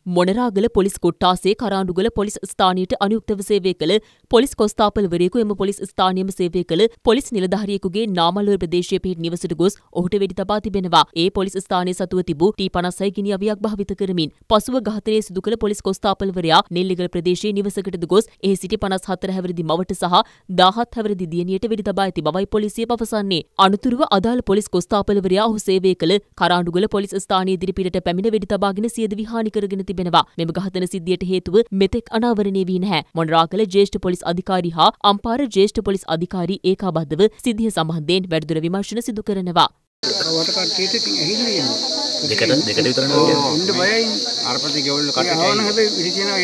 මොනරාගල පොලිස් කොට්ටාසේ කරාඬුගල පොලිස් ස්ථානයට අනුයුක්තව සේවය කළ පොලිස් කොස්තාපල්වරයෙකු එම පොලිස් ස්ථානයේම සේවය කළ පොලිස් නිලධාරියෙකුගේ නාමල්වර ප්‍රදේශයේ පිහිටි නිවසට ගොස් ඔහුට වෙඩි තබා තිබෙනවා. ඒ පොලිස් ස්ථානයේ සතුව තිබූ T56 ගිනි අවියක් භාවිත කරමින් පසුව ඝාතනය සිදු කළ පොලිස් කොස්තාපල්වරයා නෙල්ලිගල ප්‍රදේශයේ නිවසකටද ගොස් එහි සිටි 54 හැවිරිදි මවට සහ 17 හැවිරිදි දියණියට වෙඩි තබා ඇති බවයි පොලිසිය පවසන්නේ. අනතුරුව අදාළ පොලිස් කොස්තාපල්වරයා ඔහු සේවය කළ කරාඬුගල පොලිස් ස්ථානයේ ඉදිරිපිටට පැමිණ වෙඩි තබාගෙන සියදිවි හානි කරගෙන තිබෙනවා. මෙම ඝාතන සිද්ධියට හේතුව මෙතෙක් අනාවරණය වී නැහැ. මොනරාගල ජ්‍යෙෂ්ඨ පොලිස් අධිකාරී හා අම්පාර ජ්‍යෙෂ්ඨ පොලිස් අධිකාරී ඒකාබද්ධව සිද්ධිය සම්බන්ධයෙන් වැඩිදුර විමර්ශන සිදු කරනවා. දෙකට විතරනේ ඉන්න බයයි අරපති ගෙවල් කටට යන හැබැයි විදිනා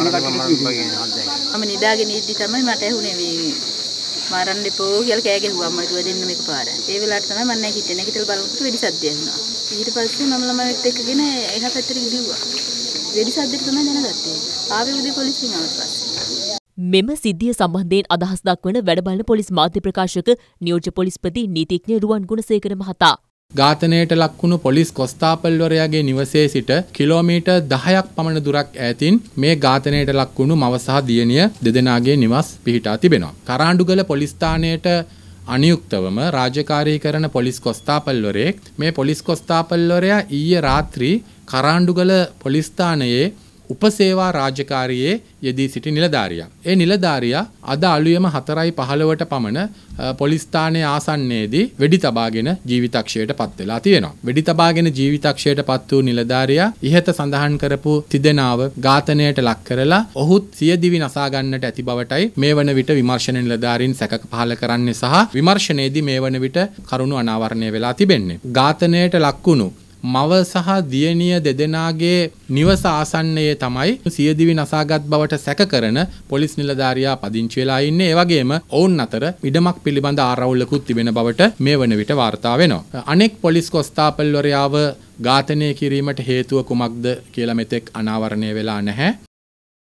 මම නිදාගෙන ඉද්දි තමයි මට ඇහුනේ මේ මාරන්න දෙපෝ කියලා කෑ ගැහුවා මම දුව දෙන්න මේක පාර. ඒ වෙලාවට තමයි මම නැගිටින්නේ. නැගිටලා බලනකොට වෙඩි සද්දයක් ඇහුණා. ඊට පස්සේ මම ළමයිත් එක්කගෙන එහා පැත්තට ගිහුවා. වෙඩි සද්දෙට තමයි දැනගත්තේ. ආවේ උදේ පොලිසියෙන් ආවට පස්සේ. මෙම සිද්ධිය සම්බන්ධයෙන් අදහස් දක්වන වැඩබලන පොලිස් මාධ්‍ය ප්‍රකාශක නියෝජ්‍ය පොලිස්පති නීතිඥ රුවන් ගුණසේකර මහතා. ඝාතනයට ලක්වුණු පොලිස් කොස්තාපල්වරයාගේ නිවසේ සිට කිලෝමීටර් 10ක් පමණ දුරක් ඈතින් මේ ඝාතනයට ලක්වුණු මව සහ දියණිය දෙදෙනාගේ නිවස් පිහිටා තිබෙනවා. කරාඬුගල පොලිස් ස්ථානයට අනියුක්තවම රාජකාරී කරන පොලිස් කොස්තාපල්වරයෙක් මේ පොලිස් කොස්තාපල්වරයා ඊයේ රාත්‍රී කරාඬුගල පොලිස් ස්ථානයේ උපසේවා රාජකාරියේ යෙදී සිටි නිලධාරියා. ඒ නිලධාරියා අද අලුයම 4:15ට පමණ පොලිස් ස්ථානයේ ආසන්නයේදී වෙඩි තබාගෙන ජීවිතක්ෂයට පත් වෙලා තියෙනවා. වෙඩි තබාගෙන ජීවිතක්ෂයට පත් වූ නිලධාරියා ඉහත සඳහන් කරපු තිදෙනාව ඝාතනයට ලක් කරලා ඔහුත් සියදිවි නසා ගන්නට ඇති බවටයි මේ වන විට විමර්ශන නිලධාරීන් සැක පහළ කරන්නේ සහ විමර්ශනයේදී මේ වන විට කරුණු අනාවරණය වෙලා තිබෙන්නේ. ඝාතනයට ලක්වුණු මව සහ දියණිය දෙදෙනාගේ නිවස ආසන්නයේ තමයි සියදිවි නසාගත් බවට සැක කරන පොලිස් නිලධාරියා පදිංචි වෙලා ඉන්නේ. ඒ වගේම ඔවුන් අතර ඉඩමක් පිළිබඳ ආරවුලකුත් තිබෙන බවට මේ වන විට වාර්තා වෙනවා. අනෙක් පොලිස් කොස්තාපල්වරයාව ඝාතනය කිරීමට හේතුව කුමක්ද කියලා මෙතෙක් අනාවරණය වෙලා නැහැ.